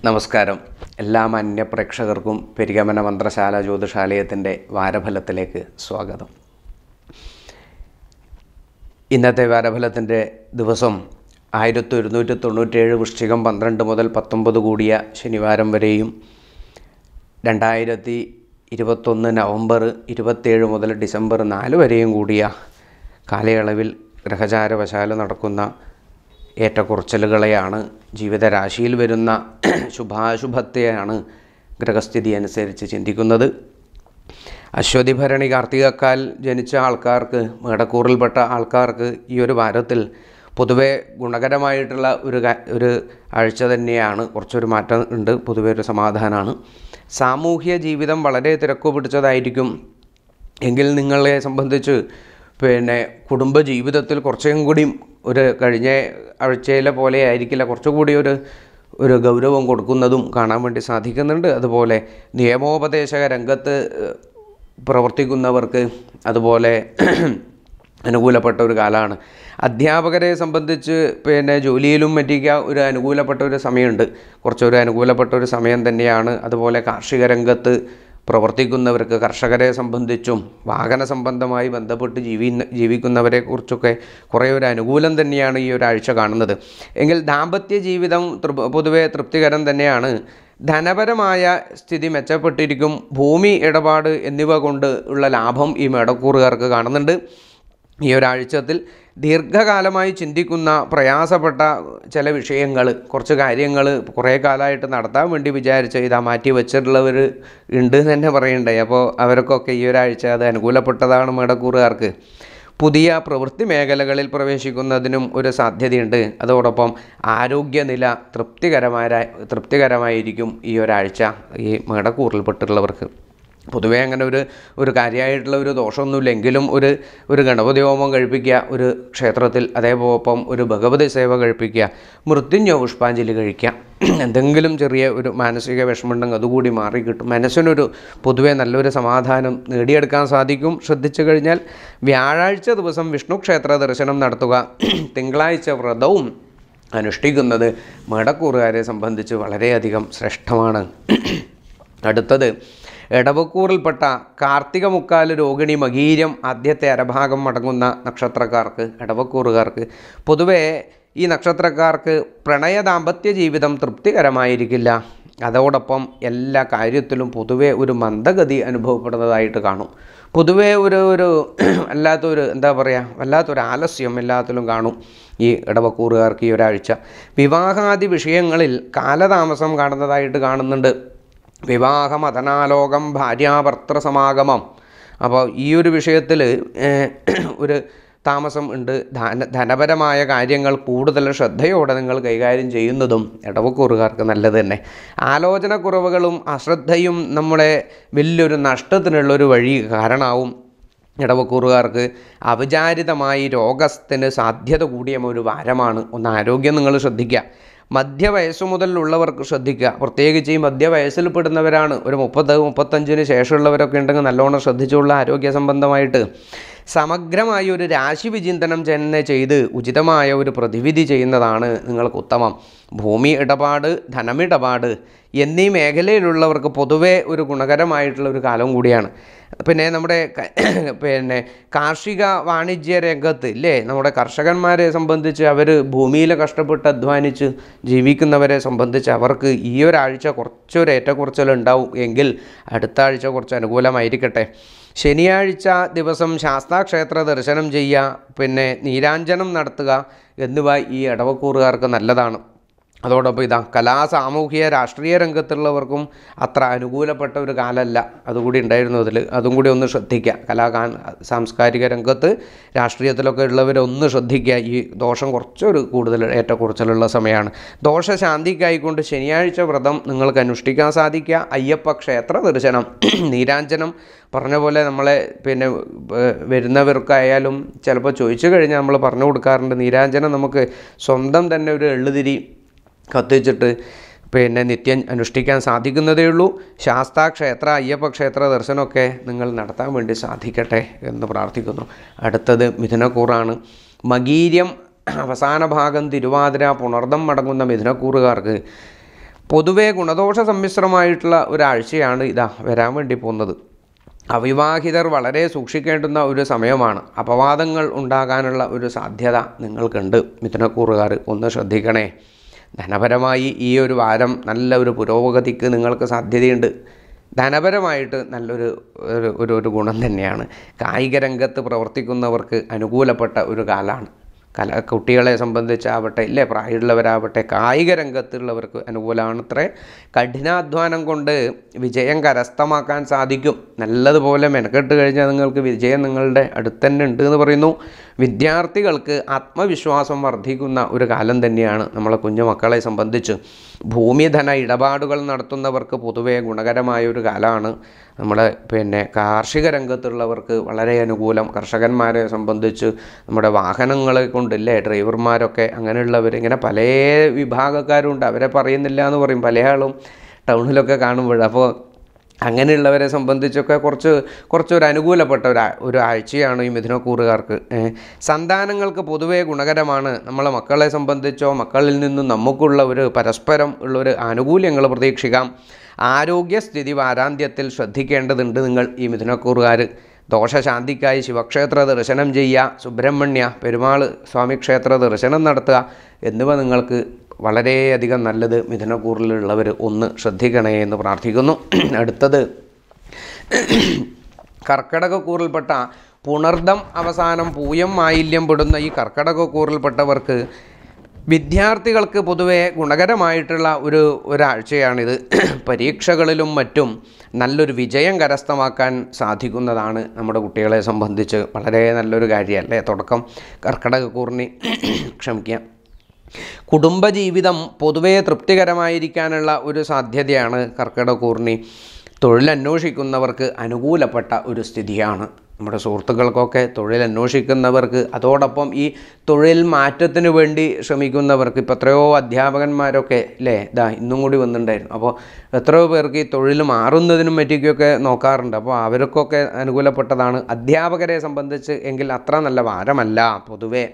നമസ്കാരം. എല്ലാ മാന്യ പ്രേക്ഷകർക്കും പെരികമന മന്ത്രശാല ജ്യോതിഷാലയത്തിൻ്റെ വാരഫലത്തിലേക്ക് സ്വാഗതം. ഇന്നത്തെ വാരഫലത്തിൻ്റെ ദിവസം 1197 വൃശ്ചികം 12 മുതൽ 19 കൂടിയ ശനിവാരം വരെയും 2021 നവംബർ 27 മുതൽ ഡിസംബർ 4 വരെയും കൂടിയ കാലയളവിൽ ഗ്രഹചാരവശാൽ നടക്കുന്ന ഏറ്റക്കുറച്ചിലുകളെയാണ്, ജീവിതരാശിയിൽ വരുന്ന ശുഭാശുഭത്തെയാണ് ഗ്രഹസ്ഥിതി അനുസരിച്ച് ചിന്തിക്കുന്നത്. അശ്വതി ഭരണി കാർത്തികക്കാൽ ജനിച്ച ആൾക്കാർക്ക്, മേടക്കൂറിൽപ്പെട്ട ആൾക്കാർക്ക് ഈ ഒരു വാരത്തിൽ പൊതുവെ ഗുണകരമായിട്ടുള്ള ഒരു ആഴ്ച തന്നെയാണ്. കുറച്ചൊരു മാറ്റം ഉണ്ട്, പൊതുവെ ഒരു സമാധാനമാണ്. സാമൂഹ്യ ജീവിതം വളരെ തിരക്കു പിടിച്ചതായിരിക്കും. എങ്കിൽ നിങ്ങളെ സംബന്ധിച്ച് കുടുംബജീവിതത്തിൽ കുറച്ചും കൂടി ഒരു കഴിഞ്ഞ ആഴ്ചയിലെ പോലെ ആയിരിക്കില്ല, കുറച്ചുകൂടി ഒരു ഗൗരവം കൊടുക്കുന്നതും കാണാൻ വേണ്ടി സാധിക്കുന്നുണ്ട്. അതുപോലെ നിയമോപദേശക രംഗത്ത് പ്രവർത്തിക്കുന്നവർക്ക് അതുപോലെ അനുകൂലപ്പെട്ട ഒരു കാലമാണ്. അധ്യാപകരെ സംബന്ധിച്ച് ജോലിയിലും മറ്റിക്ക ഒരു അനുകൂലപ്പെട്ട ഒരു സമയമുണ്ട്, കുറച്ചൊരു അനുകൂലപ്പെട്ട ഒരു സമയം തന്നെയാണ്. അതുപോലെ കാർഷിക രംഗത്ത് പ്രവർത്തിക്കുന്നവർക്ക്, കർഷകരെ സംബന്ധിച്ചും വാഹന സംബന്ധമായി ബന്ധപ്പെട്ട് ജീവിക്കുന്നവരെ കുറിച്ചൊക്കെ കുറേ ഒരു അനുകൂലം തന്നെയാണ് ഈ ഒരാഴ്ച കാണുന്നത്. എങ്കിൽ ദാമ്പത്യ ജീവിതം പൊതുവെ തൃപ്തികരം തന്നെയാണ്. ധനപരമായ സ്ഥിതി മെച്ചപ്പെട്ടിരിക്കും. ഭൂമി ഇടപാട് എന്നിവ കൊണ്ട് ഉള്ള ലാഭം ഈ മേടക്കൂറുകാർക്ക് കാണുന്നുണ്ട്. ഈ ഒരാഴ്ചത്തിൽ ദീർഘകാലമായി ചിന്തിക്കുന്ന പ്രയാസപ്പെട്ട ചില വിഷയങ്ങൾ, കുറച്ച് കാര്യങ്ങൾ കുറേ കാലമായിട്ട് നടത്താൻ വേണ്ടി വിചാരിച്ച് ഇതാ മാറ്റി വെച്ചിട്ടുള്ളവർ ഉണ്ട് എന്ന് തന്നെ പറയണ്ടേ. അപ്പോൾ അവർക്കൊക്കെ ഈ ഒരാഴ്ച അത് അനുകൂലപ്പെട്ടതാണ്. മേടക്കൂറുകാർക്ക് പുതിയ പ്രവൃത്തി മേഖലകളിൽ പ്രവേശിക്കുന്നതിനും ഒരു സാധ്യതയുണ്ട്. അതോടൊപ്പം ആരോഗ്യനില തൃപ്തികരമായിരിക്കും ഈ ഒരാഴ്ച ഈ മേടക്കൂറിൽപ്പെട്ടിട്ടുള്ളവർക്ക്. പൊതുവേ അങ്ങനെ ഒരു കാര്യമായിട്ടുള്ള ഒരു ദോഷമൊന്നുമില്ലെങ്കിലും ഒരു ഗണപതി ഹോമം കഴിപ്പിക്കുക ഒരു ക്ഷേത്രത്തിൽ, അതേപോലൊപ്പം ഒരു ഭഗവതി സേവ കഴിപ്പിക്കുക, മൃത്യുഞ്ജയ പുഷ്പാഞ്ജലി കഴിക്കുക. എന്തെങ്കിലും ചെറിയ ഒരു മാനസിക വിഷമമുണ്ടെങ്കിൽ അതുകൂടി മാറിക്കിട്ടും. മനസ്സിനൊരു പൊതുവെ നല്ലൊരു സമാധാനം നേടിയെടുക്കാൻ സാധിക്കും. ശ്രദ്ധിച്ചു കഴിഞ്ഞാൽ വ്യാഴാഴ്ച ദിവസം വിഷ്ണു ക്ഷേത്ര ദർശനം നടത്തുക, തിങ്കളാഴ്ച വ്രതവും അനുഷ്ഠിക്കുന്നത് മേടക്കൂറുകാരെ സംബന്ധിച്ച് വളരെയധികം ശ്രേഷ്ഠമാണ്. അടുത്തത് ഇടവക്കൂറിൽപ്പെട്ട കാർത്തിക മുക്കാല് രോഹിണി മകീരം ആദ്യത്തെ അരഭാഗം അടങ്ങുന്ന നക്ഷത്രക്കാർക്ക്, ഇടവക്കൂറുകാർക്ക് പൊതുവേ ഈ നക്ഷത്രക്കാർക്ക് പ്രണയ ദാമ്പത്യ ജീവിതം തൃപ്തികരമായിരിക്കില്ല. അതോടൊപ്പം എല്ലാ കാര്യത്തിലും പൊതുവേ ഒരു മന്ദഗതി അനുഭവപ്പെടുന്നതായിട്ട് കാണും. പൊതുവേ ഒരു വല്ലാത്തൊരു ആലസ്യം എല്ലാത്തിലും കാണും ഈ ഇടവക്കൂറുകാർക്ക് ഈ ഒരാഴ്ച. വിവാഹാദി വിഷയങ്ങളിൽ കാലതാമസം കാണുന്നതായിട്ട് കാണുന്നുണ്ട്. വിവാഹം, അധനാലോകം, ഭാര്യാഭർത്തൃ സമാഗമം. അപ്പോൾ ഈ ഒരു വിഷയത്തിൽ ഒരു താമസം ഉണ്ട്. ധനപരമായ കാര്യങ്ങൾ കൂടുതൽ ശ്രദ്ധയോടെ നിങ്ങൾ കൈകാര്യം ചെയ്യുന്നതും ഇടവക്കൂറുകാർക്ക് നല്ലത് തന്നെ. ആലോചനക്കുറവുകളും അശ്രദ്ധയും നമ്മുടെ വലിയൊരു നഷ്ടത്തിനുള്ളൊരു വഴി കാരണമാവും. ഇടവക്കൂറുകാർക്ക് അവിചാരിതമായി രോഗത്തിന് സാധ്യത കൂടിയ ഒരു വാരമാണ്. ഒന്ന് ആരോഗ്യം നിങ്ങൾ ശ്രദ്ധിക്കുക. മധ്യവയസ്സു മുതലുള്ളവർക്ക് ശ്രദ്ധിക്കുക. പ്രത്യേകിച്ച് ഈ മധ്യവയസ്സിൽ പെടുന്നവരാണ്. ഒരു 30-35 ശേഷമുള്ളവരൊക്കെ ഉണ്ടെങ്കിൽ നല്ലോണം ശ്രദ്ധിച്ചുള്ള ആരോഗ്യ സംബന്ധമായിട്ട് സമഗ്രമായ ഒരു രാശി വിചിന്തനം തന്നെ ചെയ്ത് ഉചിതമായ ഒരു പ്രതിവിധി ചെയ്യുന്നതാണ് നിങ്ങൾക്ക് ഉത്തമം. ഭൂമി ഇടപാട്, ധനമിടപാട് എന്നീ മേഖലയിലുള്ളവർക്ക് പൊതുവേ ഒരു ഗുണകരമായിട്ടുള്ള ഒരു കാലം കൂടിയാണ്. പിന്നെ നമ്മുടെ കാർഷിക വാണിജ്യ രംഗത്ത് ഇല്ലേ, നമ്മുടെ കർഷകന്മാരെ സംബന്ധിച്ച് അവർ ഭൂമിയിൽ കഷ്ടപ്പെട്ട് അധ്വാനിച്ച് ജീവിക്കുന്നവരെ സംബന്ധിച്ച് അവർക്ക് ഈ ഒരാഴ്ച കുറച്ചൊരു ഏറ്റക്കുറച്ചിലുണ്ടാവും. എങ്കിൽ അടുത്ത ആഴ്ച കുറച്ച് അനുകൂലമായിരിക്കട്ടെ. ശനിയാഴ്ച ദിവസം ശാസ്താക്ഷേത്ര ദർശനം ചെയ്യുക, നീരാഞ്ജനം നടത്തുക എന്നിവ ഈ ഇടവക്കൂറുകാർക്ക് നല്ലതാണ്. അതോടൊപ്പം കലാ, സാമൂഹിക, രാഷ്ട്രീയ രംഗത്തുള്ളവർക്കും അത്ര അനുകൂലപ്പെട്ട ഒരു കാലമല്ല അതുകൂടി ഉണ്ടായിരുന്നു. അതും കൂടി ഒന്ന് ശ്രദ്ധിക്കുക. സാംസ്കാരിക രംഗത്ത്, രാഷ്ട്രീയത്തിലൊക്കെ ഉള്ളവരൊന്ന് ശ്രദ്ധിക്കുക. ഈ ദോഷം കുറച്ചൊരു കൂടുതൽ ഏറ്റക്കുറച്ചിലുള്ള സമയമാണ്. ദോഷശാന്തിക്കായിക്കൊണ്ട് ശനിയാഴ്ച വ്രതം നിങ്ങൾക്ക് അനുഷ്ഠിക്കാൻ സാധിക്കുക. അയ്യപ്പ ക്ഷേത്ര ദർശനം, നീരാഞ്ജനം പറഞ്ഞ പോലെ നമ്മളെ വരുന്നവർക്കായാലും ചിലപ്പോൾ ചോദിച്ചു കഴിഞ്ഞാൽ നമ്മൾ പറഞ്ഞു കൊടുക്കാറുണ്ട്. നീരാഞ്ജനം നമുക്ക് സ്വന്തം തന്നെ ഒരു എള്ളുതിരി കത്തിച്ചിട്ട് നിത്യം അനുഷ്ഠിക്കാൻ സാധിക്കുന്നതേ ഉള്ളൂ. ശാസ്താക്ഷേത്ര, അയ്യപ്പ ക്ഷേത്ര ദർശനമൊക്കെ നിങ്ങൾ നടത്താൻ വേണ്ടി സാധിക്കട്ടെ എന്ന് പ്രാർത്ഥിക്കുന്നു. അടുത്തത് മിഥുനക്കൂറാണ്. മകീര്യം അവസാന ഭാഗം തിരുവാതിര പുണർദം അടങ്ങുന്ന മിഥുനക്കൂറുകാർക്ക് പൊതുവേ ഗുണദോഷ സമ്മിശ്രമായിട്ടുള്ള ഒരാഴ്ചയാണ് ഇതാ വരാൻ വേണ്ടി പോകുന്നത്. അവിവാഹിതർ വളരെ സൂക്ഷിക്കേണ്ടുന്ന ഒരു സമയമാണ്. അപവാദങ്ങൾ ഉണ്ടാകാനുള്ള ഒരു സാധ്യത നിങ്ങൾക്കുണ്ട്. മിഥുനക്കൂറുകാർ ഒന്ന് ശ്രദ്ധിക്കണേ. ധനപരമായി ഈ ഒരു വാരം നല്ല ഒരു പുരോഗതിക്ക് നിങ്ങൾക്ക് സാധ്യതയുണ്ട്. ധനപരമായിട്ട് നല്ലൊരു ഒരു ഗുണം തന്നെയാണ്. കായിക രംഗത്ത് പ്രവർത്തിക്കുന്നവർക്ക് അനുകൂലപ്പെട്ട ഒരു കാലമാണ്. കുട്ടികളെ സംബന്ധിച്ചാവട്ടെ ഇല്ലേ, പ്രായമുള്ളവരാവട്ടെ, കായിക രംഗത്തുള്ളവർക്ക് അനുകൂലമാണത്രേ. കഠിനാധ്വാനം കൊണ്ട് വിജയം കരസ്ഥമാക്കാൻ സാധിക്കും. നല്ലതുപോലെ മെനക്കെട്ട് കഴിഞ്ഞാൽ നിങ്ങൾക്ക് വിജയം നിങ്ങളുടെ അടുത്ത് തന്നെ ഉണ്ട് എന്ന് പറയുന്നു. വിദ്യാർത്ഥികൾക്ക് ആത്മവിശ്വാസം വർദ്ധിക്കുന്ന ഒരു കാലം തന്നെയാണ് നമ്മളെ കുഞ്ഞുമക്കളെ സംബന്ധിച്ച്. ഭൂമിധന ഇടപാടുകൾ നടത്തുന്നവർക്ക് പൊതുവേ ഗുണകരമായ ഒരു കാലമാണ്. നമ്മുടെ കാർഷിക രംഗത്തുള്ളവർക്ക് വളരെ അനുകൂലം. കർഷകന്മാരെ സംബന്ധിച്ച് നമ്മുടെ വാഹനങ്ങളെ കൊണ്ടില്ലേ, ഡ്രൈവർമാരൊക്കെ അങ്ങനെയുള്ളവർ, ഇങ്ങനെ പല വിഭാഗക്കാരുണ്ട്. അവരെ പറയുന്നില്ല എന്ന് പറയും പല ആളും ടൗണിലൊക്കെ കാണുമ്പോൾ. അപ്പോൾ അങ്ങനെയുള്ളവരെ സംബന്ധിച്ചൊക്കെ കുറച്ചൊരു അനുകൂലപ്പെട്ട ഒരു ആഴ്ചയാണ് ഈ മിഥുനക്കൂറുകാർക്ക്. സന്താനങ്ങൾക്ക് പൊതുവേ ഗുണകരമാണ്. നമ്മളെ മക്കളെ സംബന്ധിച്ചോ മക്കളിൽ നിന്നും നമുക്കുള്ള ഒരു പരസ്പരം ഉള്ളൊരു ആനുകൂല്യങ്ങൾ പ്രതീക്ഷിക്കാം. ആരോഗ്യസ്ഥിതി വാരാന്ത്യത്തിൽ ശ്രദ്ധിക്കേണ്ടതുണ്ട് നിങ്ങൾ ഈ മിഥുനക്കൂറുകാർ. ദോഷശാന്തിക്കായി ശിവക്ഷേത്ര ദർശനം ചെയ്യുക, സുബ്രഹ്മണ്യ പെരുമാൾ സ്വാമി ക്ഷേത്ര ദർശനം നടത്തുക എന്നിവ നിങ്ങൾക്ക് വളരെയധികം നല്ലത്. മിഥുനക്കൂറിലുള്ളവർ ഒന്ന് ശ്രദ്ധിക്കണേ എന്ന് പ്രാർത്ഥിക്കുന്നു. അടുത്തത് കർക്കടകക്കൂറിൽപ്പെട്ട പുണർദം അവസാനം പൂയം മാലിന്യം പെടുന്ന ഈ കർക്കടകക്കൂറിൽപ്പെട്ടവർക്ക് വിദ്യാർത്ഥികൾക്ക് പൊതുവെ ഗുണകരമായിട്ടുള്ള ഒരാഴ്ചയാണിത്. പരീക്ഷകളിലും മറ്റും നല്ലൊരു വിജയം കരസ്ഥമാക്കാൻ സാധിക്കുന്നതാണ് നമ്മുടെ കുട്ടികളെ സംബന്ധിച്ച്. വളരെ നല്ലൊരു കാര്യമല്ലേ തുടക്കം കർക്കടകക്കൂറിന്. ക്ഷമിക്കുക. കുടുംബജീവിതം പൊതുവേ തൃപ്തികരമായിരിക്കാനുള്ള ഒരു സാധ്യതയാണ് കർക്കിടകൂറിന്. തൊഴിലന്വേഷിക്കുന്നവർക്ക് അനുകൂലപ്പെട്ട ഒരു സ്ഥിതിയാണ്. നമ്മുടെ സുഹൃത്തുക്കൾക്കൊക്കെ തൊഴിലന്വേഷിക്കുന്നവർക്ക്, അതോടൊപ്പം ഈ തൊഴിൽ മാറ്റത്തിന് വേണ്ടി ശ്രമിക്കുന്നവർക്ക്, ഇപ്പോൾ എത്രയോ അധ്യാപകന്മാരൊക്കെ അല്ലേ ഇന്നും കൂടി വന്നിട്ടുണ്ടായിരുന്നു. അപ്പോൾ എത്രയോ പേർക്ക് ഈ തൊഴിൽ മാറുന്നതിനും പറ്റിയൊക്കെ നോക്കാറുണ്ട്. അപ്പോൾ അവർക്കൊക്കെ അനുകൂലപ്പെട്ടതാണ്. അധ്യാപകരെ സംബന്ധിച്ച് എങ്കിൽ അത്ര നല്ല വാരമല്ല പൊതുവേ.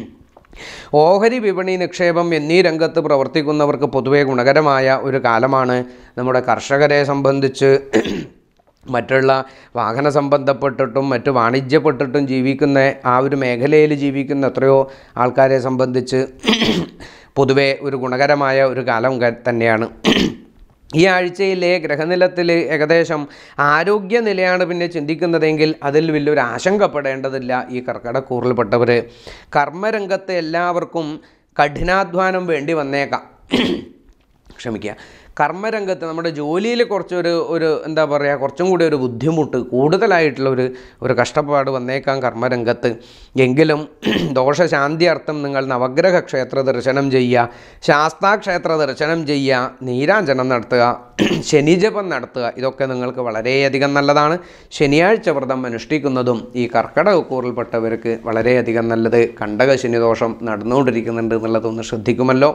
ഓഹരി വിപണി നിക്ഷേപം എന്നീ രംഗത്ത് പ്രവർത്തിക്കുന്നവർക്ക് പൊതുവെ ഗുണകരമായ ഒരു കാലമാണ്. നമ്മുടെ കർഷകരെ സംബന്ധിച്ച് മറ്റുള്ള വാഹന സംബന്ധപ്പെട്ടിട്ടും മറ്റു വാണിജ്യപ്പെട്ടിട്ടും ജീവിക്കുന്ന ആ ഒരു മേഖലയിൽ ജീവിക്കുന്ന എത്രയോ ആൾക്കാരെ സംബന്ധിച്ച് പൊതുവെ ഒരു ഗുണകരമായ ഒരു കാലം തന്നെയാണ്. ഈ ആഴ്ചയിലെ ഗ്രഹനിലത്തിൽ ഏകദേശം ആരോഗ്യനിലയാണ് പിന്നെ ചിന്തിക്കുന്നതെങ്കിൽ അതിൽ വലിയൊരു ആശങ്കപ്പെടേണ്ടതില്ല. ഈ കർക്കിടകൂറിൽപ്പെട്ടവർ കർമ്മരംഗത്ത് എല്ലാവർക്കും കഠിനാധ്വാനം വേണ്ടി വന്നേക്കാം. ക്ഷമിക്കുക. കർമ്മരംഗത്ത് നമ്മുടെ ജോലിയിൽ കുറച്ചൊരു എന്താ പറയുക, കുറച്ചും കൂടി ഒരു ബുദ്ധിമുട്ട് കൂടുതലായിട്ടുള്ള ഒരു കഷ്ടപ്പാട് വന്നേക്കാം കർമ്മരംഗത്ത്. എങ്കിലും ദോഷശാന്തി അർത്ഥം നിങ്ങൾ നവഗ്രഹ ക്ഷേത്ര ദർശനം ചെയ്യുക, ശാസ്താക്ഷേത്ര ദർശനം ചെയ്യുക, നീരാഞ്ജനം നടത്തുക, ശനിജപം നടത്തുക. ഇതൊക്കെ നിങ്ങൾക്ക് വളരെയധികം നല്ലതാണ്. ശനിയാഴ്ച വ്രതം അനുഷ്ഠിക്കുന്നതും ഈ കർക്കിടകക്കൂറിൽപ്പെട്ടവർക്ക് വളരെയധികം നല്ലത്. കണ്ടക ശനിദോഷം നടന്നുകൊണ്ടിരിക്കുന്നുണ്ട് എന്നുള്ളതൊന്ന് ശ്രദ്ധിക്കുമല്ലോ.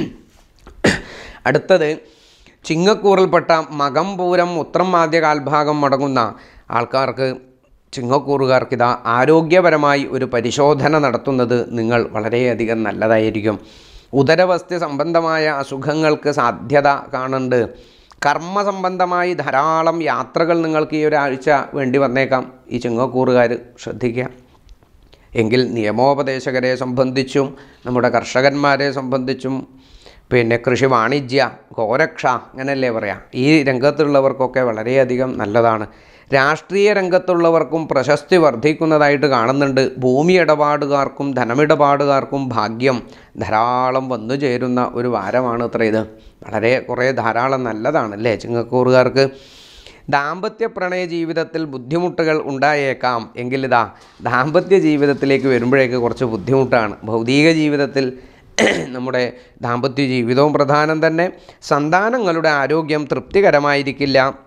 അടുത്തത് ചിങ്ങക്കൂറിൽപ്പെട്ട മകം, പൂരം, ഉത്രം ആദ്യ കാൽഭാഗം അടങ്ങുന്ന ആൾക്കാർക്ക്, ചിങ്ങക്കൂറുകാർക്ക് ഇതാ ആരോഗ്യപരമായി ഒരു പരിശോധന നടത്തുന്നത് നിങ്ങൾ വളരെയധികം നല്ലതായിരിക്കും. ഉദരവസ്തി സംബന്ധമായ അസുഖങ്ങൾക്ക് സാധ്യത കാണുന്നുണ്ട്. കർമ്മ സംബന്ധമായി ധാരാളം യാത്രകൾ നിങ്ങൾക്ക് ഈ ഒരാഴ്ച വേണ്ടി വന്നേക്കാം. ഈ ചിങ്ങക്കൂറുകാർ ശ്രദ്ധിക്കുക. എങ്കിൽ നിയമോപദേശകരെ സംബന്ധിച്ചും നമ്മുടെ കർഷകന്മാരെ സംബന്ധിച്ചും പിന്നെ കൃഷി, വാണിജ്യ, ഗോരക്ഷ അങ്ങനെയല്ലേ പറയാം, ഈ രംഗത്തുള്ളവർക്കൊക്കെ വളരെയധികം നല്ലതാണ്. രാഷ്ട്രീയ രംഗത്തുള്ളവർക്കും പ്രശസ്തി വർദ്ധിക്കുന്നതായിട്ട് കാണുന്നുണ്ട്. ഭൂമി ഇടപാടുകാർക്കും ധനമിടപാടുകാർക്കും ഭാഗ്യം ധാരാളം വന്നു ചേരുന്ന ഒരു വാരമാണ് അത്ര ഇത്. കുറേ ധാരാളം നല്ലതാണല്ലേ ചിങ്ങക്കൂറുകാർക്ക്. ദാമ്പത്യ പ്രണയ ജീവിതത്തിൽ ബുദ്ധിമുട്ടുകൾ ഉണ്ടായേക്കാം. എങ്കിലിതാ ദാമ്പത്യ ജീവിതത്തിലേക്ക് വരുമ്പോഴേക്ക് കുറച്ച് ബുദ്ധിമുട്ടാണ്. ഭൗതിക ജീവിതത്തിൽ നമ്മുടെ ദാമ്പത്യ ജീവിതവും പ്രധാനം തന്നെ. സന്താനങ്ങളുടെ ആരോഗ്യം തൃപ്തികരമായിരിക്കില്ല.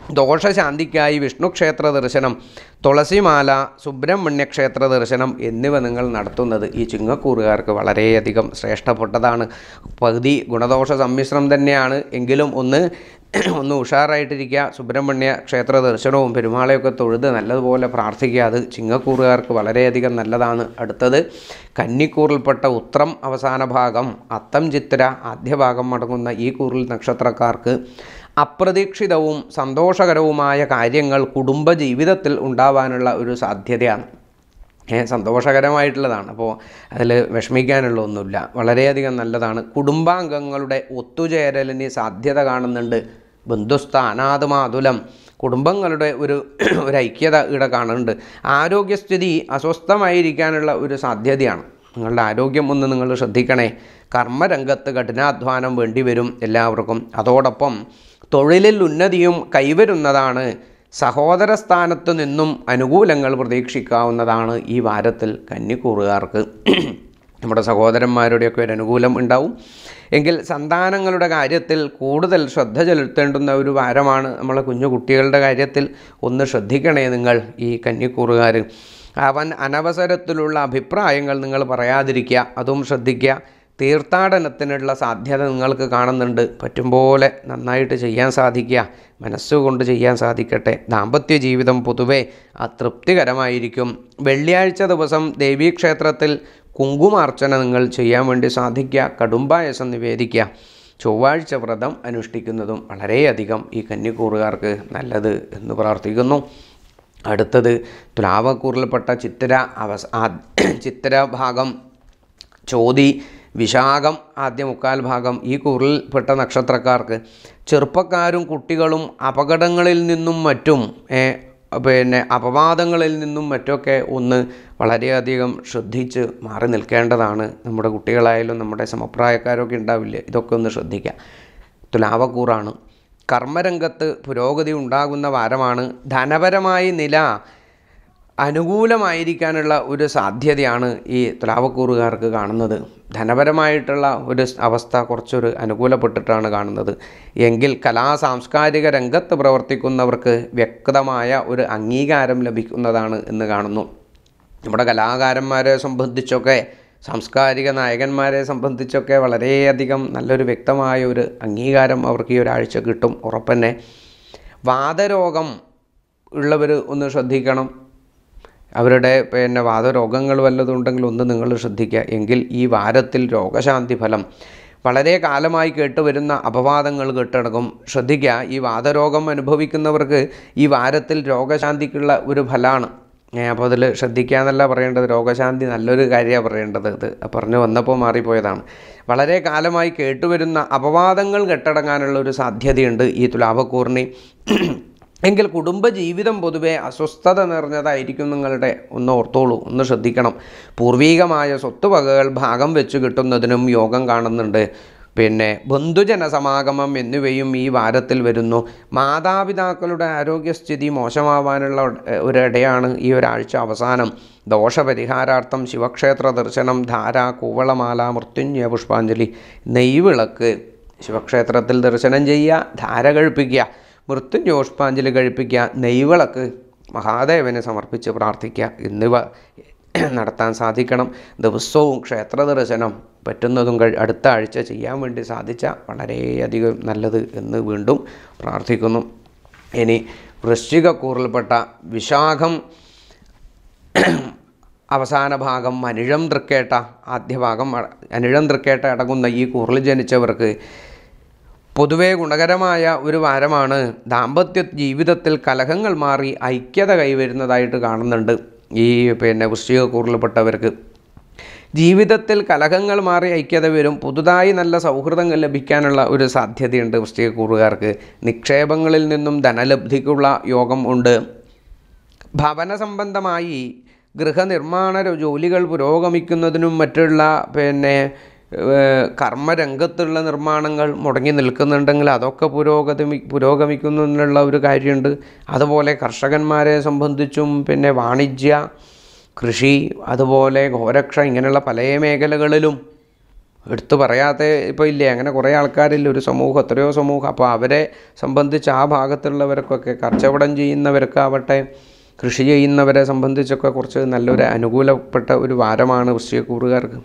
ദോഷശാന്തിക്കായി വിഷ്ണു ക്ഷേത്ര ദർശനം, തുളസിമാല, സുബ്രഹ്മണ്യ ക്ഷേത്ര ദർശനം എന്നിവ നിങ്ങൾ നടത്തുന്നത് ഈ ചിങ്ങക്കൂറുകാർക്ക് വളരെയധികം ശ്രേഷ്ഠപ്പെട്ടതാണ്. പകുതി ഗുണദോഷ സമ്മിശ്രം തന്നെയാണ് എങ്കിലും ഒന്ന് ഉഷാറായിട്ടിരിക്കുക. സുബ്രഹ്മണ്യ ക്ഷേത്ര ദർശനവും പെരുമാളെയൊക്കെ തൊഴുത് നല്ലതുപോലെ പ്രാർത്ഥിക്കുക. അത് ചിങ്ങക്കൂറുകാർക്ക് വളരെയധികം നല്ലതാണ്. അടുത്തത് കന്നിക്കൂറിൽപ്പെട്ട ഉത്രം അവസാന ഭാഗം, അത്തം ചിത്തിര ആദ്യ ഭാഗം അടങ്ങുന്ന ഈ കൂറിൽ നക്ഷത്രക്കാർക്ക് അപ്രതീക്ഷിതവും സന്തോഷകരവുമായ കാര്യങ്ങൾ കുടുംബജീവിതത്തിൽ ഉണ്ടാവാനുള്ള ഒരു സാധ്യതയാണ്. സന്തോഷകരമായിട്ടുള്ളതാണ്. അപ്പോൾ അതിൽ വിഷമിക്കാനുള്ള ഒന്നുമില്ല, വളരെയധികം നല്ലതാണ്. കുടുംബാംഗങ്ങളുടെ ഒത്തുചേരലിന് സാധ്യത കാണുന്നുണ്ട്. ബന്ധുസ്ഥാനാതുമാതുലം, കുടുംബങ്ങളുടെ ഒരു ഐക്യത ഇവിടെ കാണുന്നുണ്ട്. ആരോഗ്യസ്ഥിതി അസ്വസ്ഥമായിരിക്കാനുള്ള ഒരു സാധ്യതയാണ്. നിങ്ങളുടെ ആരോഗ്യം ഒന്ന് നിങ്ങൾ ശ്രദ്ധിക്കണേ. കർമ്മരംഗത്ത് കഠിനാധ്വാനം വേണ്ടിവരും എല്ലാവർക്കും. അതോടൊപ്പം തൊഴിലിൽ ഉന്നതിയും കൈവരുന്നതാണ്. സഹോദര സ്ഥാനത്തു നിന്നും അനുകൂലങ്ങൾ പ്രതീക്ഷിക്കാവുന്നതാണ് ഈ വാരത്തിൽ കന്നിക്കൂറുകാർക്ക്. നമ്മുടെ സഹോദരന്മാരുടെയൊക്കെ ഒരു അനുകൂലം ഉണ്ടാവും. എങ്കിൽ സന്താനങ്ങളുടെ കാര്യത്തിൽ കൂടുതൽ ശ്രദ്ധ ചെലുത്തേണ്ടുന്ന ഒരു വാരമാണ്. നമ്മളെ കുഞ്ഞു കുട്ടികളുടെ കാര്യത്തിൽ ഒന്ന് ശ്രദ്ധിക്കണേ നിങ്ങൾ ഈ കന്നിക്കൂറുകാർ. അനവസരത്തിലുള്ള അഭിപ്രായങ്ങൾ നിങ്ങൾ പറയാതിരിക്കുക, അതും ശ്രദ്ധിക്കുക. തീർത്ഥാടനത്തിനുള്ള സാധ്യത നിങ്ങൾക്ക് കാണുന്നുണ്ട്. പറ്റും പോലെ നന്നായിട്ട് ചെയ്യാൻ സാധിക്കുക, മനസ്സുകൊണ്ട് ചെയ്യാൻ സാധിക്കട്ടെ. ദാമ്പത്യ ജീവിതം പൊതുവെ അതൃപ്തികരമായിരിക്കും. വെള്ളിയാഴ്ച ദിവസം ദേവീക്ഷേത്രത്തിൽ കുങ്കുമാർച്ചന നിങ്ങൾ ചെയ്യാൻ വേണ്ടി സാധിക്കുക. കടുംബായസം നിവേദിക്കുക. ചൊവ്വാഴ്ച വ്രതം അനുഷ്ഠിക്കുന്നതും വളരെയധികം ഈ കന്നിക്കൂറുകാർക്ക് നല്ലത് എന്ന് പ്രാർത്ഥിക്കുന്നു. അടുത്തത് തുലാവക്കൂറിൽപ്പെട്ട ചിത്തിര ഭാഗം, ചോതി, വിശാഖം ആദ്യ മുക്കാൽ ഭാഗം ഈ കൂറിൽപ്പെട്ട നക്ഷത്രക്കാർക്ക് ചെറുപ്പക്കാരും കുട്ടികളും അപകടങ്ങളിൽ നിന്നും മറ്റും അപവാദങ്ങളിൽ നിന്നും മറ്റൊക്കെ ഒന്ന് വളരെയധികം ശ്രദ്ധിച്ച് മാറി നിൽക്കേണ്ടതാണ്. നമ്മുടെ കുട്ടികളായാലും നമ്മുടെ സമപ്രായക്കാരൊക്കെ ഉണ്ടാവില്ലേ, ഇതൊക്കെ ഒന്ന് ശ്രദ്ധിക്കുക. തുലാവക്കൂറാണ്. കർമ്മരംഗത്ത് പുരോഗതി ഉണ്ടാകുന്ന വാരമാണ്. ധനപരമായ നില അനുകൂലമായിരിക്കാനുള്ള ഒരു സാധ്യതയാണ് ഈ തുലാവക്കൂറുകാർക്ക് കാണുന്നത്. ധനപരമായിട്ടുള്ള ഒരു അവസ്ഥ കുറച്ചൊരു അനുകൂലപ്പെട്ടിട്ടാണ് കാണുന്നത്. എങ്കിൽ സാംസ്കാരിക രംഗത്ത് പ്രവർത്തിക്കുന്നവർക്ക് വ്യക്തമായ ഒരു അംഗീകാരം ലഭിക്കുന്നതാണ് എന്ന് കാണുന്നു. നമ്മുടെ കലാകാരന്മാരെ സംബന്ധിച്ചൊക്കെ, സാംസ്കാരിക നായകന്മാരെ സംബന്ധിച്ചൊക്കെ വളരെയധികം നല്ലൊരു വ്യക്തമായ ഒരു അംഗീകാരം അവർക്ക് ഈ ഒരാഴ്ച കിട്ടും, ഉറപ്പന്നെ. വാതരോഗം ഉള്ളവർ ഒന്ന് ശ്രദ്ധിക്കണം. അവരുടെ വാതരോഗങ്ങൾ വല്ലതുണ്ടെങ്കിൽ ഒന്ന് നിങ്ങൾ ശ്രദ്ധിക്കുക. എങ്കിൽ ഈ വാരത്തിൽ രോഗശാന്തി ഫലം വളരെ കാലമായി കേട്ടുവരുന്ന അപവാദങ്ങൾ കേട്ടടക്കും. ശ്രദ്ധിക്കുക, ഈ വാതരോഗം അനുഭവിക്കുന്നവർക്ക് ഈ വാരത്തിൽ രോഗശാന്തിക്കുള്ള ഒരു ഫലമാണ്. അപ്പോൾ അതിൽ ശ്രദ്ധിക്കുക എന്നല്ല പറയേണ്ടത്, രോഗശാന്തി നല്ലൊരു കാര്യമാണ് പറയേണ്ടത്. ഇത് പറഞ്ഞു വന്നപ്പോൾ മാറിപ്പോയതാണ്. വളരെ കാലമായി കേട്ടുവരുന്ന അപവാദങ്ങൾ കെട്ടടങ്ങാനുള്ള ഒരു സാധ്യതയുണ്ട് ഈ തുലാവക്കൂറിന്. എങ്കിൽ കുടുംബജീവിതം പൊതുവെ അസ്വസ്ഥത നിറഞ്ഞതായിരിക്കും. നിങ്ങളുടെ ഒന്ന് ഓർത്തോളൂ, ഒന്ന് ശ്രദ്ധിക്കണം. പൂർവീകമായ സ്വത്തുവകകൾ ഭാഗം വെച്ച് കിട്ടുന്നതിനും യോഗം കാണുന്നുണ്ട്. ബന്ധുജന സമാഗമം എന്നിവയും ഈ വാരത്തിൽ വരുന്നു. മാതാപിതാക്കളുടെ ആരോഗ്യസ്ഥിതി മോശമാവാനുള്ള ഒരിടയാണ് ഈ ഒരാഴ്ച അവസാനം. ദോഷപരിഹാരാർത്ഥം ശിവക്ഷേത്ര ദർശനം, ധാര, കൂവളമാല, മൃത്യുഞ്ജയ പുഷ്പാഞ്ജലി, നെയ്വിളക്ക് ശിവക്ഷേത്രത്തിൽ ദർശനം ചെയ്യുക, ധാര കഴിപ്പിക്കുക, മൃത്യുഞ്ജയ പുഷ്പാഞ്ജലി കഴിപ്പിക്കുക, നെയ്വിളക്ക് മഹാദേവനെ സമർപ്പിച്ച് പ്രാർത്ഥിക്കുക എന്നിവ നടത്താൻ സാധിക്കണം. ദിവസവും ക്ഷേത്ര ദർശനം പറ്റുന്നതും അടുത്ത ആഴ്ച ചെയ്യാൻ വേണ്ടി സാധിച്ച വളരെയധികം നല്ലത് എന്ന് വീണ്ടും പ്രാർത്ഥിക്കുന്നു. ഇനി വൃശ്ചികക്കൂറിൽപ്പെട്ട വിശാഖം അവസാന ഭാഗം, അനിഴം തൃക്കേട്ട ആദ്യ ഭാഗം, അനിഴം തൃക്കേട്ട അടങ്ങുന്ന ഈ കൂറിൽ ജനിച്ചവർക്ക് പൊതുവേ ഗുണകരമായ ഒരു വാരമാണ്. ദാമ്പത്യ ജീവിതത്തിൽ കലഹങ്ങൾ മാറി ഐക്യത കൈവരുന്നതായിട്ട് കാണുന്നുണ്ട്. ഈ വൃശ്ചികക്കൂറിൽപ്പെട്ടവർക്ക് ജീവിതത്തിൽ കലഹങ്ങൾ മാറി ഐക്യത വരും. പുതുതായി നല്ല സൗഹൃദങ്ങൾ ലഭിക്കാനുള്ള ഒരു സാധ്യതയുണ്ട് വൃശ്ചികക്കൂറുകാർക്ക്. നിക്ഷേപങ്ങളിൽ നിന്നും ധനലബ്ധിക്കുള്ള യോഗം ഉണ്ട്. ഭവന സംബന്ധമായി ഗൃഹനിർമ്മാണ ജോലികൾ പുരോഗമിക്കുന്നതിനും മറ്റുള്ള കർമ്മരംഗത്തുള്ള നിർമ്മാണങ്ങൾ മുടങ്ങി നിൽക്കുന്നുണ്ടെങ്കിൽ അതൊക്കെ പുരോഗമിക്കുന്നതിനുള്ള ഒരു കാര്യമുണ്ട്. അതുപോലെ കർഷകന്മാരെ സംബന്ധിച്ചും വാണിജ്യ, കൃഷി, അതുപോലെ ഗോരക്ഷ ഇങ്ങനെയുള്ള പല മേഖലകളിലും എടുത്തു പറയാത്ത ഇപ്പോൾ ഇല്ലേ, അങ്ങനെ കുറേ ആൾക്കാരില്ല, ഒരു സമൂഹം, എത്രയോ സമൂഹം. അപ്പോൾ അവരെ സംബന്ധിച്ച് ആ ഭാഗത്തുള്ളവർക്കൊക്കെ, കച്ചവടം ചെയ്യുന്നവർക്കാവട്ടെ, കൃഷി ചെയ്യുന്നവരെ സംബന്ധിച്ചൊക്കെ കുറച്ച് നല്ലൊരു അനുകൂലപ്പെട്ട ഒരു വാരമാണ് വൃശ്ചികക്കൂറുകാർക്ക്.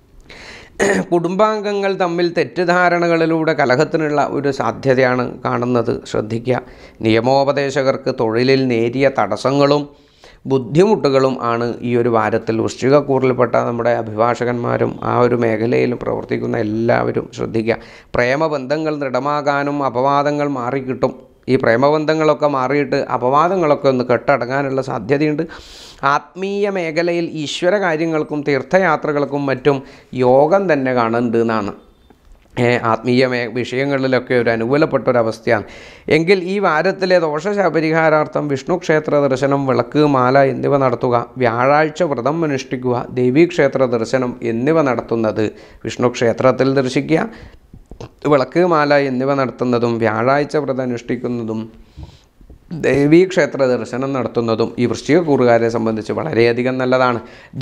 കുടുംബാംഗങ്ങൾ തമ്മിൽ തെറ്റിദ്ധാരണകളിലൂടെ കലഹത്തിനുള്ള ഒരു സാധ്യതയാണ് കാണുന്നത്, ശ്രദ്ധിക്കുക. നിയമോപദേശകർക്ക് തൊഴിലിൽ നേരിയ തടസ്സങ്ങളും ബുദ്ധിമുട്ടുകളും ആണ് ഈ ഒരു വാരത്തിൽ. വൃശ്ചികക്കൂറിൽപ്പെട്ട നമ്മുടെ അഭിഭാഷകന്മാരും ആ ഒരു മേഖലയിൽ പ്രവർത്തിക്കുന്ന എല്ലാവരും ശ്രദ്ധിക്കുക. പ്രേമബന്ധങ്ങൾ ദൃഢമാകാനും അപവാദങ്ങൾ മാറിക്കിട്ടും. ഈ പ്രേമബന്ധങ്ങളൊക്കെ മാറിയിട്ട് അപവാദങ്ങളൊക്കെ ഒന്ന് കെട്ടടങ്ങാനുള്ള സാധ്യതയുണ്ട്. ആത്മീയ മേഖലയിൽ ഈശ്വര കാര്യങ്ങൾക്കും തീർത്ഥയാത്രകൾക്കും മറ്റും യോഗം തന്നെ കാണുന്നുണ്ട് എന്നാണ്. ആത്മീയ വിഷയങ്ങളിലൊക്കെ ഒരു അനുകൂലപ്പെട്ടൊരവസ്ഥയാണ്. എങ്കിൽ ഈ വാരത്തിലെ ദോഷപരിഹാരാർത്ഥം വിഷ്ണു ക്ഷേത്ര ദർശനം, വിളക്ക്, മാല എന്നിവ നടത്തുക, വ്യാഴാഴ്ച വ്രതം അനുഷ്ഠിക്കുക, ദേവീക്ഷേത്ര ദർശനം എന്നിവ നടത്തുന്നത്, വിഷ്ണു ക്ഷേത്രത്തിൽ ദർശിക്കുക, വിളക്ക്, മാല എന്നിവ നടത്തുന്നതും, വ്യാഴാഴ്ച വ്രതം അനുഷ്ഠിക്കുന്നതും, ദേവീക്ഷേത്ര ദർശനം നടത്തുന്നതും ഈ വൃശ്ചികക്കൂറുകാരെ സംബന്ധിച്ച് വളരെയധികം നല്ലതാണ്.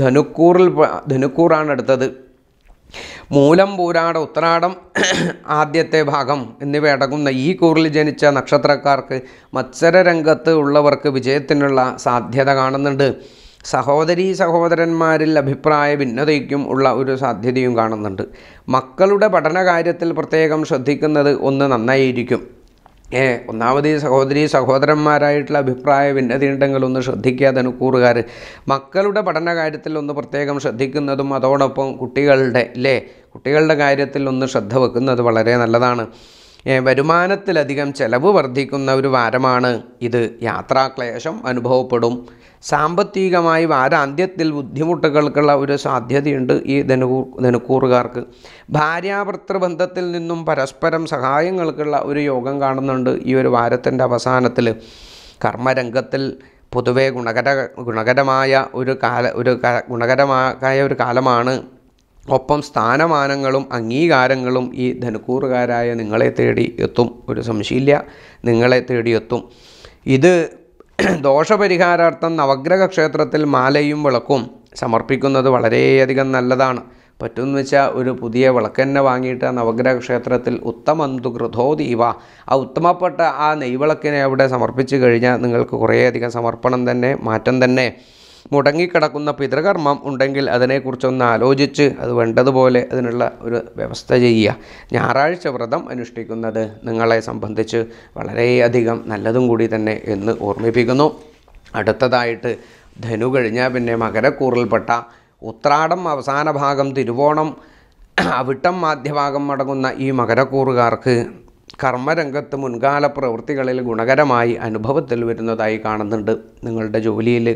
ധനുക്കൂറാണ് അടുത്തത്. മൂലം, പൂരാട, ഉത്രാടം ആദ്യത്തെ ഭാഗം എന്നിവ അടങ്ങുന്ന ഈ കൂറിൽ ജനിച്ച നക്ഷത്രക്കാർക്ക് മത്സരരംഗത്ത് ഉള്ളവർക്ക് വിജയത്തിനുള്ള സാധ്യത കാണുന്നുണ്ട്. സഹോദരന്മാരിൽ അഭിപ്രായ ഭിന്നതയ്ക്കും ഉള്ള ഒരു സാധ്യതയും കാണുന്നുണ്ട്. മക്കളുടെ പഠനകാര്യത്തിൽ പ്രത്യേകം ശ്രദ്ധിക്കുന്നത് ഒന്ന് നന്നായിരിക്കും. ഒന്നാമത് സഹോദരന്മാരായിട്ടുള്ള അഭിപ്രായ ഭിന്നതയുണ്ടെങ്കിൽ ഒന്ന് ശ്രദ്ധിക്കുക ധനുക്കൂറുകാർ. മക്കളുടെ പഠന കാര്യത്തിൽ ഒന്ന് പ്രത്യേകം ശ്രദ്ധിക്കുന്നതും അതോടൊപ്പം കുട്ടികളുടെ കാര്യത്തിൽ ഒന്ന് ശ്രദ്ധ വെക്കുന്നത് വളരെ നല്ലതാണ്. വരുമാനത്തിലധികം ചെലവ് വർദ്ധിക്കുന്ന ഒരു വാരമാണ് ഇത്. യാത്രാക്ലേശം അനുഭവപ്പെടും. സാമ്പത്തികമായി വാരാന്ത്യത്തിൽ ബുദ്ധിമുട്ടുകൾക്കുള്ള ഒരു സാധ്യതയുണ്ട് ഈ ധനുക്കൂറുകാർക്ക്. ഭാര്യാഭർത്തൃബന്ധത്തിൽ നിന്നും പരസ്പരം സഹായങ്ങൾക്കുള്ള ഒരു യോഗം കാണുന്നുണ്ട് ഈ ഒരു വാരത്തിൻ്റെ അവസാനത്തിൽ. കർമ്മരംഗത്തിൽ പൊതുവെ ഗുണകരമായ ഒരു കാലമാണ്. ഒപ്പം സ്ഥാനമാനങ്ങളും അംഗീകാരങ്ങളും ഈ ധനുക്കൂറുകാരായ നിങ്ങളെ തേടി എത്തും, ഒരു സംശയമില്ല, നിങ്ങളെ തേടിയെത്തും. ഇത് ദോഷപരിഹാരാർത്ഥം നവഗ്രഹ ക്ഷേത്രത്തിൽ മാലയും വിളക്കും സമർപ്പിക്കുന്നത് വളരെയധികം നല്ലതാണ്. പറ്റുമെന്ന് വെച്ചാൽ ഒരു പുതിയ വിളക്കന്നെ വാങ്ങിയിട്ട് ആ നവഗ്രഹ ക്ഷേത്രത്തിൽ ഉത്തമന്തു കൃതോദീവ, ആ ഉത്തമപ്പെട്ട ആ നെയ്വിളക്കിനെ അവിടെ സമർപ്പിച്ചു കഴിഞ്ഞാൽ നിങ്ങൾക്ക് കുറേയധികം സമർപ്പണം തന്നെ, മാറ്റം തന്നെ. മുടങ്ങിക്കിടക്കുന്ന പിതൃകർമ്മം ഉണ്ടെങ്കിൽ അതിനെക്കുറിച്ചൊന്ന് ആലോചിച്ച് അത് വേണ്ടതുപോലെ അതിനുള്ള ഒരു വ്യവസ്ഥ ചെയ്യുക. ഞായറാഴ്ച വ്രതം അനുഷ്ഠിക്കുന്നത് നിങ്ങളെ സംബന്ധിച്ച് വളരെയധികം നല്ലതും കൂടി തന്നെ എന്ന് ഓർമ്മിപ്പിക്കുന്നു. അടുത്തതായിട്ട് ധനു കഴിഞ്ഞാൽ പിന്നെ മകരക്കൂറിൽപ്പെട്ട ഉത്രാടം അവസാന ഭാഗം, തിരുവോണം അവിട്ടം മധ്യഭാഗം അടങ്ങുന്ന ഈ മകരക്കൂറുകാർക്ക് കർമ്മരംഗത്ത് മുൻകാല പ്രവൃത്തികളിൽ ഗുണകരമായി അനുഭവത്തിൽ വരുന്നതായി കാണുന്നുണ്ട്. നിങ്ങളുടെ ജോലിയിൽ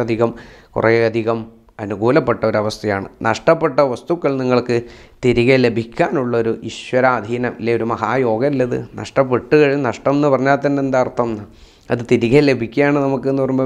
കുറേയധികം അനുകൂലപ്പെട്ട ഒരവസ്ഥയാണ്. നഷ്ടപ്പെട്ട വസ്തുക്കൾ നിങ്ങൾക്ക് തിരികെ ലഭിക്കാനുള്ളൊരു ഈശ്വരാധീനം ഇല്ലേ, ഒരു മഹായോഗമല്ലത്. നഷ്ടപ്പെട്ട് കഴിഞ്ഞ്, നഷ്ടം എന്ന് പറഞ്ഞാൽ തന്നെ എന്താ അർത്ഥം? അത് തിരികെ ലഭിക്കുകയാണ് നമുക്ക് എന്ന് പറയുമ്പോൾ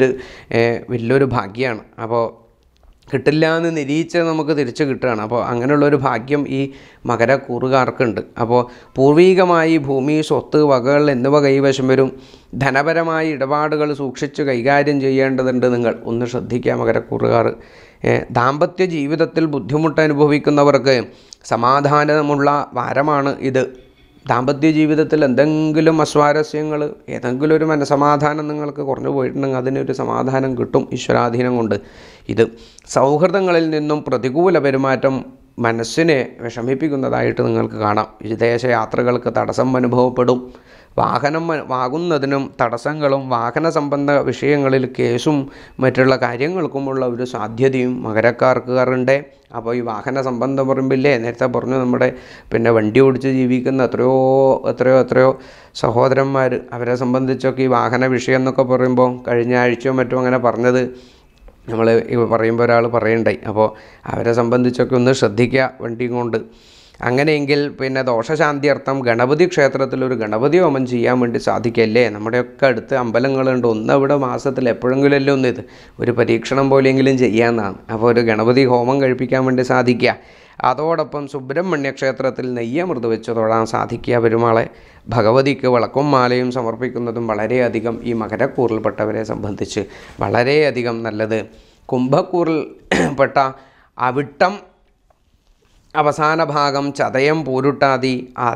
വലിയൊരു ഭാഗ്യമാണ്. അപ്പോൾ കിട്ടില്ല എന്ന് നിരീക്ഷിച്ച് നമുക്ക് തിരിച്ച് കിട്ടുകയാണ്. അപ്പോൾ അങ്ങനെയുള്ളൊരു ഭാഗ്യം ഈ മകരക്കൂറുകാർക്കുണ്ട്. അപ്പോൾ പൂർവികമായി ഭൂമി, സ്വത്ത്, വകകൾ എന്നിവ കൈവശം വരും. ധനപരമായ ഇടപാടുകൾ സൂക്ഷിച്ച് കൈകാര്യം ചെയ്യേണ്ടതുണ്ട്. നിങ്ങൾ ഒന്ന് ശ്രദ്ധിക്കുക മകരക്കൂറുകാർ. ദാമ്പത്യ ജീവിതത്തിൽ ബുദ്ധിമുട്ട് അനുഭവിക്കുന്നവർക്ക് സമാധാനമുള്ള വാരമാണ് ഇത്. ദാമ്പത്യ ജീവിതത്തിൽ എന്തെങ്കിലും അസ്വാരസ്യങ്ങൾ, ഏതെങ്കിലും ഒരു മനസമാധാനം നിങ്ങൾക്ക് കുറഞ്ഞു പോയിട്ടുണ്ടെങ്കിൽ അതിനൊരു സമാധാനം കിട്ടും ഈശ്വരാധീനം കൊണ്ട്. ഇത് സൗഹൃദങ്ങളിൽ നിന്നും പ്രതികൂല പെരുമാറ്റം മനസ്സിനെ വിഷമിപ്പിക്കുന്നതായിട്ട് നിങ്ങൾക്ക് കാണാം. വിദേശ യാത്രകൾക്ക് തടസ്സം അനുഭവപ്പെടും. വാഹനം വാങ്ങുന്നതിനും തടസ്സങ്ങളും വാഹന സംബന്ധ വിഷയങ്ങളിൽ കേസും മറ്റുള്ള കാര്യങ്ങൾക്കുമുള്ള ഒരു സാധ്യതയും മകരക്കാർക്കുണ്ട്. അപ്പോൾ ഈ വാഹന സംബന്ധം പറയുമ്പില്ലേ, നേരത്തെ പറഞ്ഞു നമ്മുടെ വണ്ടി ഓടിച്ച് ജീവിക്കുന്ന എത്രയോ സഹോദരന്മാർ, അവരെ സംബന്ധിച്ചൊക്കെ ഈ വാഹന വിഷയം എന്നൊക്കെ പറയുമ്പോൾ കഴിഞ്ഞ ആഴ്ചയോ മറ്റോ അങ്ങനെ പറഞ്ഞത് നമ്മൾ പറയുമ്പോൾ ഒരാൾ പറയണ്ടായി. അപ്പോൾ അവരെ സംബന്ധിച്ചൊക്കെ ഒന്ന് ശ്രദ്ധിക്കുക വണ്ടിയും കൊണ്ട്. അങ്ങനെയെങ്കിൽ ദോഷശാന്തിയർത്ഥം ഗണപതി ക്ഷേത്രത്തിൽ ഒരു ഗണപതി ഹോമം ചെയ്യാൻ വേണ്ടി സാധിക്കല്ലേ. നമ്മുടെയൊക്കെ അടുത്ത് അമ്പലങ്ങളുണ്ട്. അവിടെ മാസത്തിൽ എപ്പോഴെങ്കിലും അല്ലേ ഇത് ഒരു പരീക്ഷണം പോലെയെങ്കിലും ചെയ്യാമെന്നാണ്. അപ്പോൾ ഒരു ഗണപതി ഹോമം കഴിപ്പിക്കാൻ വേണ്ടി സാധിക്കുക. അതോടൊപ്പം സുബ്രഹ്മണ്യ ക്ഷേത്രത്തിൽ നെയ്യമൃത് വെച്ച് തൊഴാൻ സാധിക്കുക പെരുമാളെ. ഭഗവതിക്ക് വിളക്കും മാലയും സമർപ്പിക്കുന്നതും വളരെയധികം ഈ മകരക്കൂറിൽപ്പെട്ടവരെ സംബന്ധിച്ച് വളരെയധികം നല്ലത്. കുംഭക്കൂറിൽപ്പെട്ട അവിട്ടം അവസാന ഭാഗം ചതയം പൂരുട്ടാതി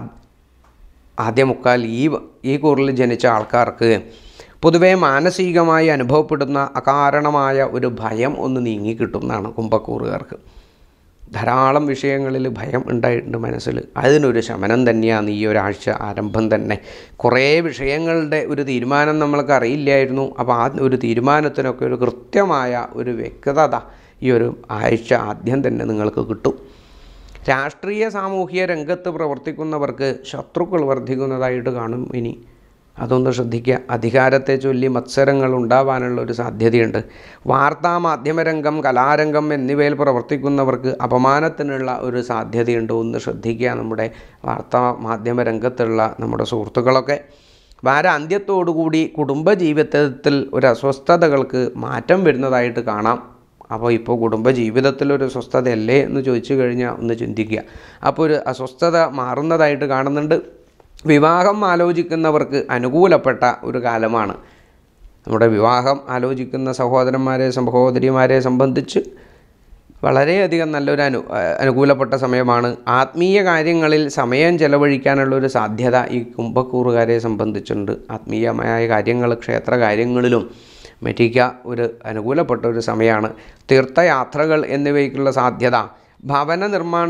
ആദ്യ മുക്കാൽ ഈ കൂറിൽ ജനിച്ച ആൾക്കാർക്ക് പൊതുവെ മാനസികമായി അനുഭവപ്പെടുന്ന അകാരണമായ ഒരു ഭയം ഒന്ന് നീങ്ങിക്കിട്ടും എന്നാണ് കുംഭക്കൂറുകാർക്ക്. ധാരാളം വിഷയങ്ങളിൽ ഭയം ഉണ്ടായിട്ടുണ്ട് മനസ്സിൽ. അതിനൊരു ശമനം തന്നെയാണ് ഈ ഒരാഴ്ച ആരംഭം തന്നെ. കുറേ വിഷയങ്ങളുടെ ഒരു തീരുമാനം നമ്മൾക്ക് അറിയില്ലായിരുന്നു. അപ്പോൾ ആ ഒരു തീരുമാനത്തിനൊക്കെ ഒരു കൃത്യമായ ഒരു വ്യക്തത ഈ ഒരു ആഴ്ച ആദ്യം തന്നെ നിങ്ങൾക്ക് കിട്ടും. രാഷ്ട്രീയ സാമൂഹിക രംഗത്ത് പ്രവർത്തിക്കുന്നവർക്ക് ശത്രുക്കൾ വർദ്ധിക്കുന്നതായിട്ട് കാണും. ഇനി അതൊന്ന് ശ്രദ്ധിക്കുക. അധികാരത്തെ ചൊല്ലി മത്സരങ്ങൾ ഉണ്ടാവാനുള്ളൊരു സാധ്യതയുണ്ട്. വാർത്താ മാധ്യമരംഗം, കലാരംഗം എന്നിവയിൽ പ്രവർത്തിക്കുന്നവർക്ക് അപമാനത്തിനുള്ള ഒരു സാധ്യതയുണ്ട്. ഒന്ന് ശ്രദ്ധിക്കുക. നമ്മുടെ വാർത്താ മാധ്യമ രംഗത്തുള്ള നമ്മുടെ സുഹൃത്തുക്കളൊക്കെ വാരാന്ത്യത്തോടുകൂടി കുടുംബജീവിതത്തിൽ ഒരു അസ്വസ്ഥതകൾക്ക് മാറ്റം വരുന്നതായിട്ട് കാണാം. അപ്പോൾ ഇപ്പോൾ കുടുംബജീവിതത്തിലൊരു സ്വസ്ഥതയല്ലേ എന്ന് ചോദിച്ചു കഴിഞ്ഞാൽ ഒന്ന് ചിന്തിക്കുക. അപ്പോൾ ഒരു അസ്വസ്ഥത മാറുന്നതായിട്ട് കാണുന്നുണ്ട്. വിവാഹം ആലോചിക്കുന്നവർക്ക് അനുകൂലപ്പെട്ട ഒരു കാലമാണ്. നമ്മുടെ വിവാഹം ആലോചിക്കുന്ന സഹോദരിമാരെ സംബന്ധിച്ച് വളരെയധികം നല്ലൊരു അനുകൂലപ്പെട്ട സമയമാണ്. ആത്മീയ കാര്യങ്ങളിൽ സമയം ചെലവഴിക്കാനുള്ളൊരു സാധ്യത ഈ കുംഭക്കൂറുകാരെ സംബന്ധിച്ചുണ്ട്. ആത്മീയമായ കാര്യങ്ങൾ, ക്ഷേത്ര കാര്യങ്ങളിലും മറ്റിക്ക ഒരു അനുകൂലപ്പെട്ട ഒരു സമയമാണ്. തീർത്ഥയാത്രകൾ എന്നിവയ്ക്കുള്ള സാധ്യത. ഭവന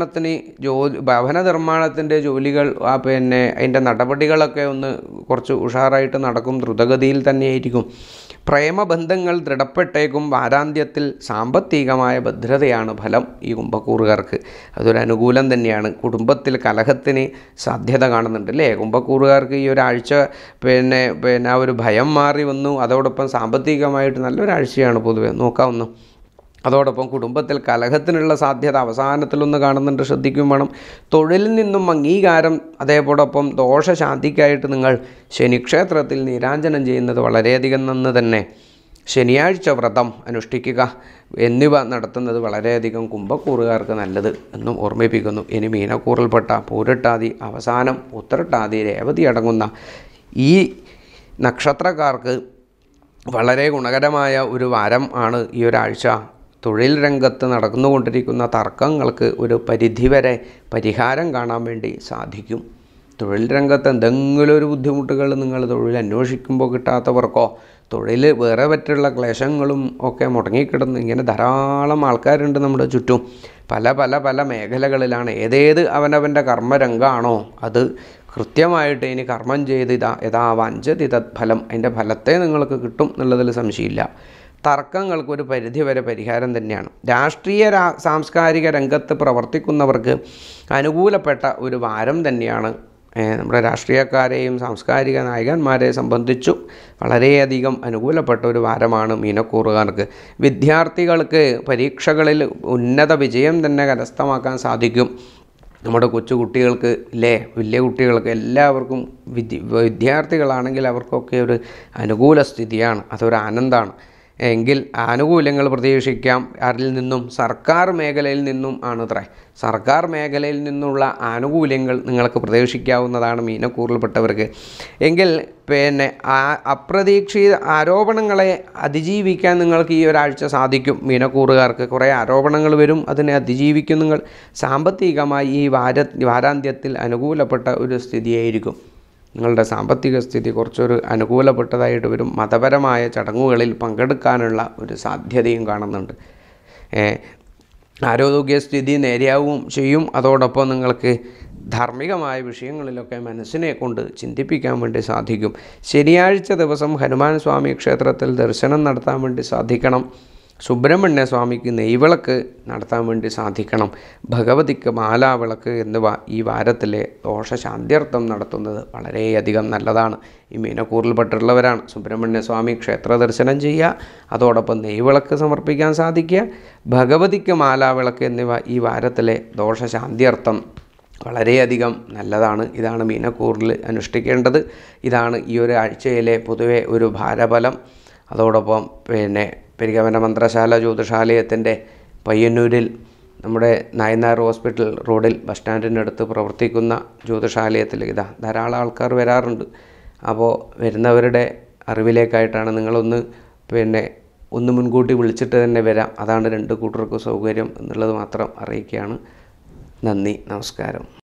നിർമ്മാണത്തിൻ്റെ ജോലികൾ അതിൻ്റെ നടപടികളൊക്കെ ഒന്ന് കുറച്ച് ഉഷാറായിട്ട് നടക്കും. ദ്രുതഗതിയിൽ തന്നെയായിരിക്കും. പ്രേമബന്ധങ്ങൾ ദൃഢപ്പെട്ടേക്കും. വാരാന്ത്യത്തിൽ സാമ്പത്തികമായ ഭദ്രതയാണ് ഫലം ഈ കുംഭക്കൂറുകാർക്ക്. അതൊരു അനുകൂലം തന്നെയാണ്. കുടുംബത്തിൽ കലഹത്തിന് സാധ്യത കാണുന്നുണ്ട് അല്ലേ? കുംഭക്കൂറുകാർക്ക് ഈ ഒരാഴ്ച ആ ഒരു ഭയം മാറി വന്നു. അതോടൊപ്പം സാമ്പത്തികമായിട്ട് നല്ലൊരാഴ്ചയാണ് പൊതുവെ നോക്കാവുന്നു. അതോടൊപ്പം കുടുംബത്തിൽ കലഹത്തിനുള്ള സാധ്യത അവസാനത്തിലൊന്ന് കാണുന്നുണ്ട്. ശ്രദ്ധിക്കും വേണം. തൊഴിലിൽ നിന്നും അംഗീകാരം, അതേപോടൊപ്പം ദോഷശാന്തിക്കായിട്ട് നിങ്ങൾ ശനിക്ഷേത്രത്തിൽ നീരാഞ്ജനം ചെയ്യുന്നത് വളരെയധികം നന്ന് തന്നെ. ശനിയാഴ്ച വ്രതം അനുഷ്ഠിക്കുക എന്നിവ നടത്തുന്നത് വളരെയധികം കുംഭക്കൂറുകാർക്ക് നല്ലത് എന്നും ഓർമ്മിപ്പിക്കുന്നു. ഇനി മീനക്കൂറിൽപ്പെട്ട പൂരട്ടാതി, അവസാനം ഉത്രട്ടാതി, രേവതി അടങ്ങുന്ന ഈ നക്ഷത്രക്കാർക്ക് വളരെ ഗുണകരമായ ഒരു വാരം ആണ് ഈ ഒരാഴ്ച. തൊഴിൽ രംഗത്ത് നടന്നുകൊണ്ടിരിക്കുന്ന തർക്കങ്ങൾക്ക് ഒരു പരിധിവരെ പരിഹാരം കാണാൻ വേണ്ടി സാധിക്കും. തൊഴിൽ രംഗത്ത് എന്തെങ്കിലും ഒരു ബുദ്ധിമുട്ടുകൾ നിങ്ങൾ തൊഴിൽ അന്വേഷിക്കുമ്പോൾ കിട്ടാത്തവർക്കോ, തൊഴിൽ വേറെ പറ്റുള്ള ക്ലേശങ്ങളും ഒക്കെ മുടങ്ങിക്കിടന്ന് ഇങ്ങനെ ധാരാളം ആൾക്കാരുണ്ട് നമ്മുടെ ചുറ്റും. പല മേഖലകളിലാണ്. ഏതേത് അവനവൻ്റെ കർമ്മരംഗമാണോ അത് കൃത്യമായിട്ട് ഇനി കർമ്മം ചെയ്ത് യഥാ വാഞ്ചതി തത് ഫലം, അതിൻ്റെ ഫലത്തെ നിങ്ങൾക്ക് കിട്ടും എന്നുള്ളതിൽ സംശയമില്ല. തർക്കങ്ങൾക്കൊരു പരിധിവരെ പരിഹാരം തന്നെയാണ്. രാഷ്ട്രീയ സാംസ്കാരിക രംഗത്ത് പ്രവർത്തിക്കുന്നവർക്ക് അനുകൂലപ്പെട്ട ഒരു വാരം തന്നെയാണ്. നമ്മുടെ രാഷ്ട്രീയക്കാരെയും സാംസ്കാരിക നായകന്മാരെ സംബന്ധിച്ചും വളരെയധികം അനുകൂലപ്പെട്ട ഒരു വാരമാണ് മീനക്കൂറുകാർക്ക്. വിദ്യാർത്ഥികൾക്ക് പരീക്ഷകളിൽ ഉന്നത വിജയം തന്നെ കരസ്ഥമാക്കാൻ സാധിക്കും. നമ്മുടെ കൊച്ചു കുട്ടികൾക്ക് വലിയ കുട്ടികൾക്ക് എല്ലാവർക്കും വിദ്യാർത്ഥികളാണെങ്കിൽ അവർക്കൊക്കെ ഒരു അനുകൂല സ്ഥിതിയാണ്. അതൊരു ആനന്ദമാണ്. എങ്കിൽ ആനുകൂല്യങ്ങൾ പ്രതീക്ഷിക്കാം. അതിൽ നിന്നും സർക്കാർ മേഖലയിൽ നിന്നും ആണത്രേ. സർക്കാർ മേഖലയിൽ നിന്നുള്ള ആനുകൂല്യങ്ങൾ നിങ്ങൾക്ക് പ്രതീക്ഷിക്കാവുന്നതാണ് മീനക്കൂറിൽപ്പെട്ടവർക്ക്. എങ്കിൽ അപ്രതീക്ഷിത ആരോപണങ്ങളെ അതിജീവിക്കാൻ നിങ്ങൾക്ക് ഈ ഒരാഴ്ച സാധിക്കും. മീനക്കൂറുകാർക്ക് കുറേ ആരോപണങ്ങൾ വരും, അതിനെ അതിജീവിക്കും നിങ്ങൾ. സാമ്പത്തികമായി ഈ വാരാന്ത്യത്തിൽ അനുകൂലപ്പെട്ട ഒരു സ്ഥിതിയായിരിക്കും. നിങ്ങളുടെ സാമ്പത്തിക സ്ഥിതി കുറച്ചൊരു അനുകൂലപ്പെട്ടതായിട്ട് വരും. മതപരമായ ചടങ്ങുകളിൽ പങ്കെടുക്കാനുള്ള ഒരു സാധ്യതയും കാണുന്നുണ്ട്. ആരോഗ്യസ്ഥിതി നേരെയാവും ചെയ്യും. അതോടൊപ്പം നിങ്ങൾക്ക് ധാർമ്മികമായ വിഷയങ്ങളിലൊക്കെ മനസ്സിനെ കൊണ്ട് ചിന്തിപ്പിക്കാൻ വേണ്ടി സാധിക്കും. ശനിയാഴ്ച ദിവസം ഹനുമാൻ സ്വാമി ക്ഷേത്രത്തിൽ ദർശനം നടത്താൻ വേണ്ടി സാധിക്കണം. സുബ്രഹ്മണ്യ സ്വാമിക്ക് നെയ്വിളക്ക് നടത്താൻ വേണ്ടി സാധിക്കണം. ഭഗവതിക്ക് മാലാവിളക്ക് എന്നിവ ഈ വാരത്തിലെ ദോഷശാന്ത്യർത്ഥം നടത്തുന്നത് വളരെയധികം നല്ലതാണ്. ഈ മീനക്കൂറിൽപ്പെട്ടുള്ളവരാണ് സുബ്രഹ്മണ്യ സ്വാമി ക്ഷേത്ര ദർശനം ചെയ്യുക, അതോടൊപ്പം നെയ്വിളക്ക് സമർപ്പിക്കാൻ സാധിക്കുക, ഭഗവതിക്ക് മാലാവിളക്ക് എന്നിവ ഈ വാരത്തിലെ ദോഷശാന്ത്യർത്ഥം വളരെയധികം നല്ലതാണ്. ഇതാണ് മീനക്കൂറിൽ അനുഷ്ഠിക്കേണ്ടത്. ഇതാണ് ഈ ഒരു ആഴ്ചയിലെ പൊതുവെ ഒരു ഭാരഫലം. അതോടൊപ്പം പെരികമന മന്ത്രശാല ജ്യോതിഷാലയത്തിൻ്റെ പയ്യന്നൂരിൽ നമ്മുടെ നായനാർ ഹോസ്പിറ്റൽ റോഡിൽ ബസ് സ്റ്റാൻഡിനടുത്ത് പ്രവർത്തിക്കുന്ന ജ്യോതിഷാലയത്തിൽ ധാരാളം ആൾക്കാർ വരാറുണ്ട്. അപ്പോൾ വരുന്നവരുടെ അറിവിലേക്കായിട്ടാണ് ഒന്ന് മുൻകൂട്ടി വിളിച്ചിട്ട് തന്നെ വരാം. അതാണ് രണ്ട് കൂട്ടർക്കും സൗകര്യം എന്നുള്ളത് മാത്രം അറിയിക്കുകയാണ്. നന്ദി, നമസ്കാരം.